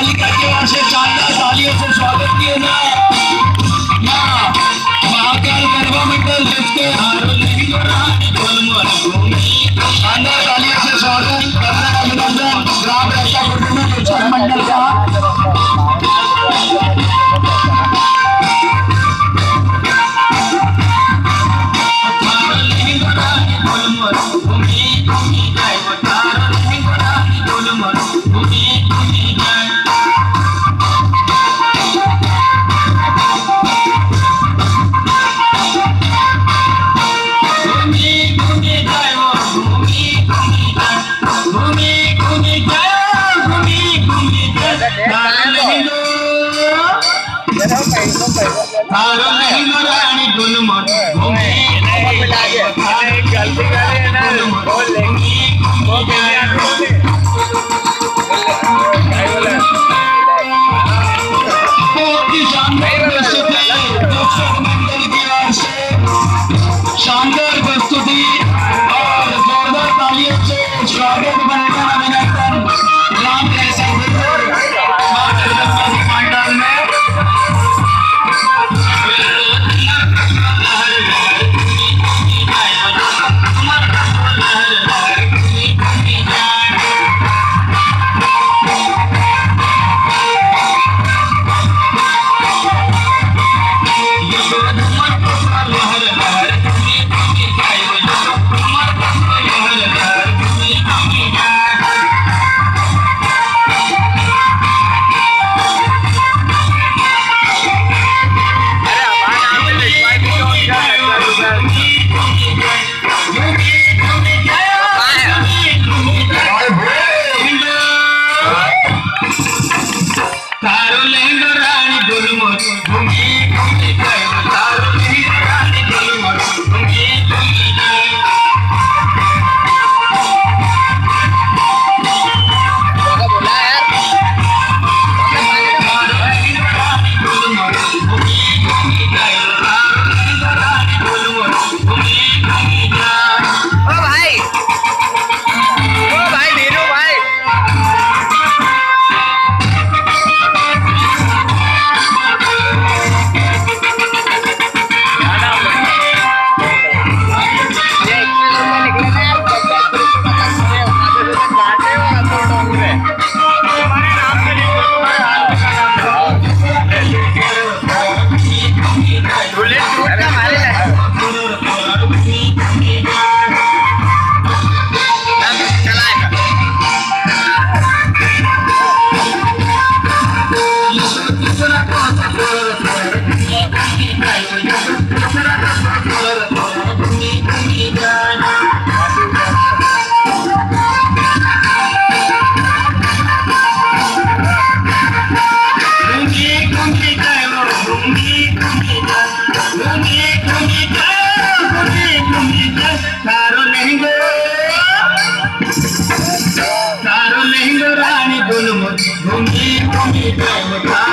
बालिका की ओर से शानदार तालियों से स्वागत किए जाए। महाकाल गरबा मंडल जिसके शानदार तालियों से स्वागत करना अभिनंदन ग्राम रक्षा मंडल का। शानदार प्रस्तुति और जोरदार तालियों से स्वागत बनेगा अभिनंदन ग्राम मंडल में। रानी बोलो घूमी घूमी